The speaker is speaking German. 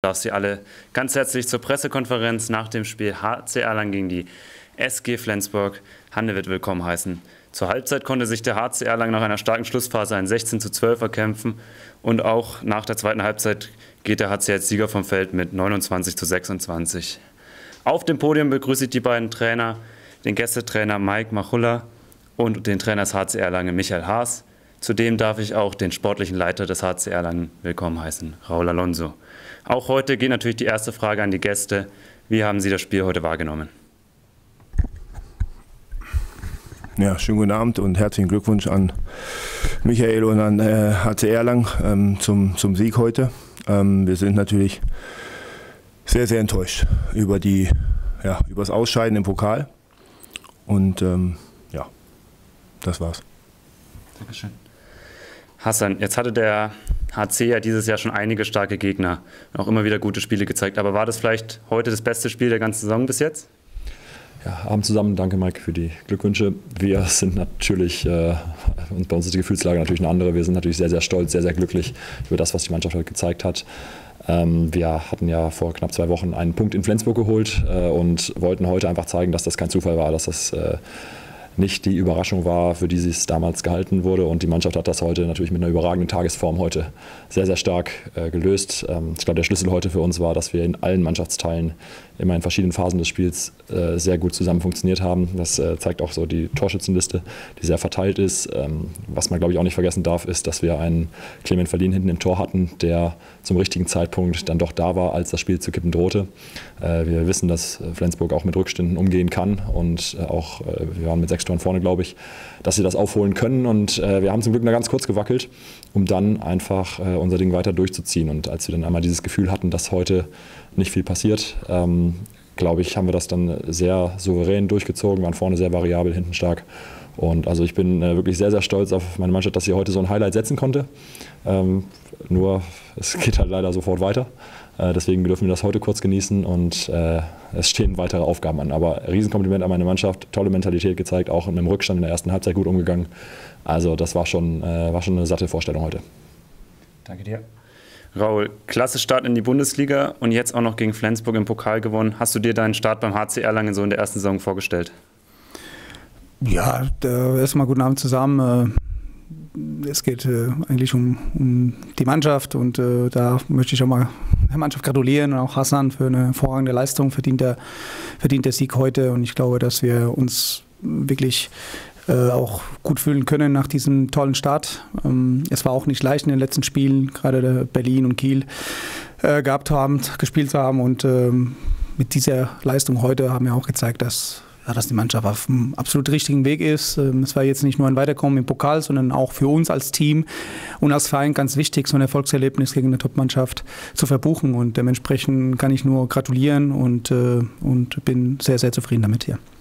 darf Sie alle ganz herzlich zur Pressekonferenz nach dem Spiel HC Erlangen gegen die SG Flensburg Handewitt willkommen heißen. Zur Halbzeit konnte sich der HC Erlangen nach einer starken Schlussphase ein 16:12 erkämpfen und auch nach der zweiten Halbzeit geht der HC als Sieger vom Feld mit 29:26. Auf dem Podium begrüße ich die beiden Trainer, den Gästetrainer Mike Machulla und den Trainer des HC Erlangen Michael Haas. Zudem darf ich auch den sportlichen Leiter des HC Erlangen willkommen heißen, Raul Alonso. Auch heute geht natürlich die erste Frage an die Gäste. Wie haben Sie das Spiel heute wahrgenommen? Ja, schönen guten Abend und herzlichen Glückwunsch an Michael und an HC Erlangen zum Sieg heute. Wir sind natürlich sehr, sehr enttäuscht über das Ausscheiden im Pokal. Und ja, das war's. Dankeschön. Hassan, jetzt hatte der HC ja dieses Jahr schon einige starke Gegner und auch immer wieder gute Spiele gezeigt. Aber war das vielleicht heute das beste Spiel der ganzen Saison bis jetzt? Ja, Abend zusammen. Danke, Mike, für die Glückwünsche. Wir sind natürlich, bei uns ist die Gefühlslage natürlich eine andere. Wir sind natürlich sehr, sehr stolz, sehr, sehr glücklich über das, was die Mannschaft heute gezeigt hat. Wir hatten ja vor knapp 2 Wochen einen Punkt in Flensburg geholt und wollten heute einfach zeigen, dass das kein Zufall war, dass das nicht die Überraschung war, für die es damals gehalten wurde. Und die Mannschaft hat das heute natürlich mit einer überragenden Tagesform heute sehr, sehr stark gelöst. Ich glaube, der Schlüssel heute für uns war, dass wir in allen Mannschaftsteilen immer in verschiedenen Phasen des Spiels sehr gut zusammen funktioniert haben. Das zeigt auch so die Torschützenliste, die sehr verteilt ist. Was man, glaube ich, auch nicht vergessen darf, ist, dass wir einen Clement Verlien hinten im Tor hatten, der zum richtigen Zeitpunkt dann doch da war, als das Spiel zu kippen drohte. Wir wissen, dass Flensburg auch mit Rückständen umgehen kann und auch, wir waren mit 6 Toren vorne, glaube ich, dass sie das aufholen können. Und wir haben zum Glück nur ganz kurz gewackelt, um dann einfach unser Ding weiter durchzuziehen. Und als wir dann einmal dieses Gefühl hatten, dass heute nicht viel passiert, glaube ich, haben wir das dann sehr souverän durchgezogen, waren vorne sehr variabel, hinten stark. Und also ich bin wirklich sehr, sehr stolz auf meine Mannschaft, dass sie heute so ein Highlight setzen konnte. Nur es geht halt leider sofort weiter. Deswegen dürfen wir das heute kurz genießen und es stehen weitere Aufgaben an. Aber Riesenkompliment an meine Mannschaft, tolle Mentalität gezeigt, auch in einem Rückstand in der ersten Halbzeit gut umgegangen. Also das war schon eine satte Vorstellung heute. Danke dir. Raul, klasse Start in die Bundesliga und jetzt auch noch gegen Flensburg im Pokal gewonnen. Hast du dir deinen Start beim HC Erlangen so in der ersten Saison vorgestellt? Ja, erstmal guten Abend zusammen. Es geht eigentlich um die Mannschaft und da möchte ich auch mal der Mannschaft gratulieren und auch Hassan für eine hervorragende Leistung, verdient der Sieg heute und ich glaube, dass wir uns wirklich auch gut fühlen können nach diesem tollen Start. Es war auch nicht leicht in den letzten Spielen, gerade Berlin und Kiel gespielt haben und mit dieser Leistung heute haben wir auch gezeigt, dass die Mannschaft auf dem absolut richtigen Weg ist. Es war jetzt nicht nur ein Weiterkommen im Pokal, sondern auch für uns als Team und als Verein ganz wichtig, so ein Erfolgserlebnis gegen eine Top-Mannschaft zu verbuchen. Und dementsprechend kann ich nur gratulieren und bin sehr, sehr zufrieden damit hier.